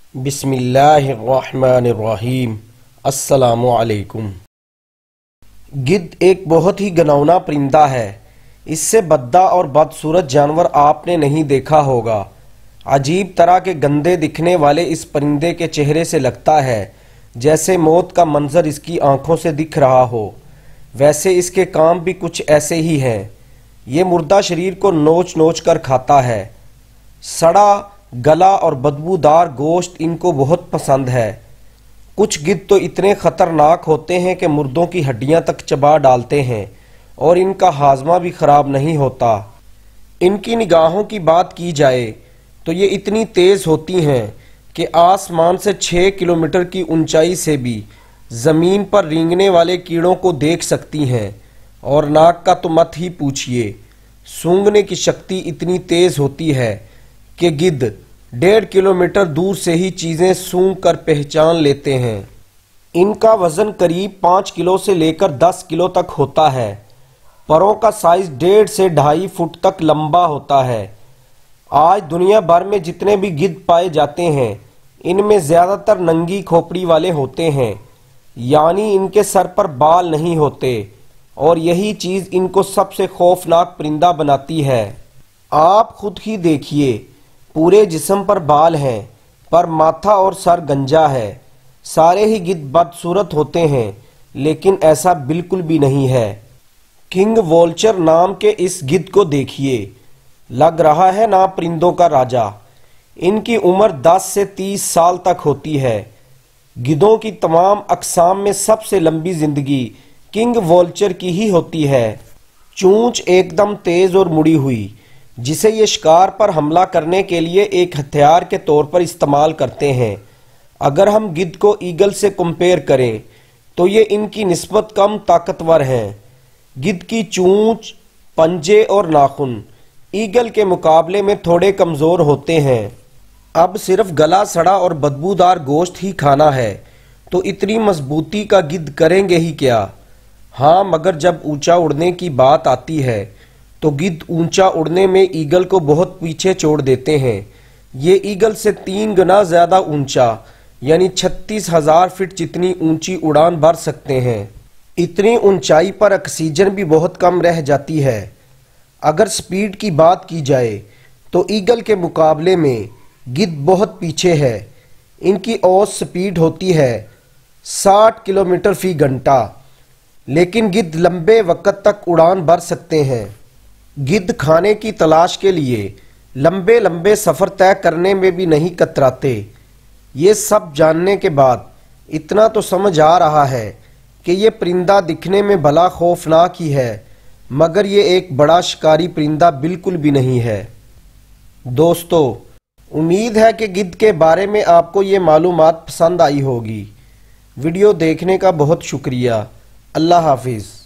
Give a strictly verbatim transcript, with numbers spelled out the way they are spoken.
بسم اللہ الرحمن الرحیم۔ السلام علیکم۔ گدھ ایک بہت ہی گنونا پرندہ ہے۔ اس سے بددا اور بدصورت جانور آپ نے نہیں دیکھا ہوگا۔ عجیب طرح کے گندے دکھنے والے اس پرندے کے چہرے سے لگتا ہے جیسے موت کا منظر اس کی آنکھوں سے دکھ رہا ہو۔ ویسے اس کے کام بھی کچھ ایسے ہی ہیں۔ یہ مردہ شریر کو نوچ نوچ کر کھاتا ہے۔ سڑا گلا اور بدبودار گوشت ان کو بہت پسند ہے۔ کچھ گدھ تو اتنے خطرناک ہوتے ہیں کہ مردوں کی ہڈیاں تک چبا ڈالتے ہیں اور ان کا ہاضمہ بھی خراب نہیں ہوتا۔ ان کی نگاہوں کی بات کی جائے تو یہ اتنی تیز ہوتی ہیں کہ آسمان سے چھ کلومیٹر کی اونچائی سے بھی زمین پر رینگنے والے کیڑوں کو دیکھ سکتی ہیں، اور ناک کا تو مت ہی پوچھئے۔ سونگھنے کی شکتی اتنی تیز ہوتی ہے کہ گدھ ڈیڑھ کلومیٹر دور سے ہی چیزیں سونگھ کر پہچان لیتے ہیں۔ ان کا وزن قریب پانچ کلو سے لے کر دس کلو تک ہوتا ہے۔ پروں کا سائز ڈیڑھ سے ڈھائی فٹ تک لمبا ہوتا ہے۔ آج دنیا بھر میں جتنے بھی گدھ پائے جاتے ہیں ان میں زیادہ تر ننگی کھوپڑی والے ہوتے ہیں، یعنی ان کے سر پر بال نہیں ہوتے، اور یہی چیز ان کو سب سے خوفناک پرندہ بناتی ہے۔ آپ خود ہی دیکھیے، پورے جسم پر بال ہیں پر ماتھا اور سر گنجا ہے۔ سارے ہی گدھ بدصورت ہوتے ہیں لیکن ایسا بالکل بھی نہیں ہے۔ کنگ وولچر نام کے اس گدھ کو دیکھیے، لگ رہا ہے نا پرندوں کا راجا۔ ان کی عمر دس سے تیس سال تک ہوتی ہے۔ گدھوں کی تمام اقسام میں سب سے لمبی زندگی کنگ وولچر کی ہی ہوتی ہے۔ چونچ ایک دم تیز اور مڑی ہوئی، جسے یہ شکار پر حملہ کرنے کے لیے ایک ہتھیار کے طور پر استعمال کرتے ہیں۔ اگر ہم گدھ کو ایگل سے کمپیئر کریں تو یہ ان کی نسبت کم طاقتور ہیں۔ گدھ کی چونچ، پنجے اور ناخن ایگل کے مقابلے میں تھوڑے کمزور ہوتے ہیں۔ اب صرف گلا سڑا اور بدبودار گوشت ہی کھانا ہے تو اتنی مضبوطی کا گدھ کریں گے ہی کیا؟ ہاں، مگر جب اونچا اڑنے کی بات آتی ہے تو گدھ اونچا اڑنے میں ایگل کو بہت پیچھے چھوڑ دیتے ہیں۔ یہ ایگل سے تین گنا زیادہ اونچا یعنی چھتیس ہزار فٹ جتنی اونچی اڑان بھر سکتے ہیں۔ اتنی اونچائی پر آکسیجن بھی بہت کم رہ جاتی ہے۔ اگر سپیڈ کی بات کی جائے تو ایگل کے مقابلے میں گدھ بہت پیچھے ہے۔ ان کی اوسط سپیڈ ہوتی ہے ساٹھ کلومیٹر فی گھنٹہ، لیکن گدھ لمبے وقت تک اڑان بھر سکتے ہیں۔ گدھ کھانے کی تلاش کے لیے لمبے لمبے سفر طے کرنے میں بھی نہیں کتراتے۔ یہ سب جاننے کے بعد اتنا تو سمجھ آ رہا ہے کہ یہ پرندہ دکھنے میں بھلا خوفناک ہی ہے، مگر یہ ایک بڑا شکاری پرندہ بالکل بھی نہیں ہے۔ دوستو، امید ہے کہ گدھ کے بارے میں آپ کو یہ معلومات پسند آئی ہوگی۔ ویڈیو دیکھنے کا بہت شکریہ۔ اللہ حافظ۔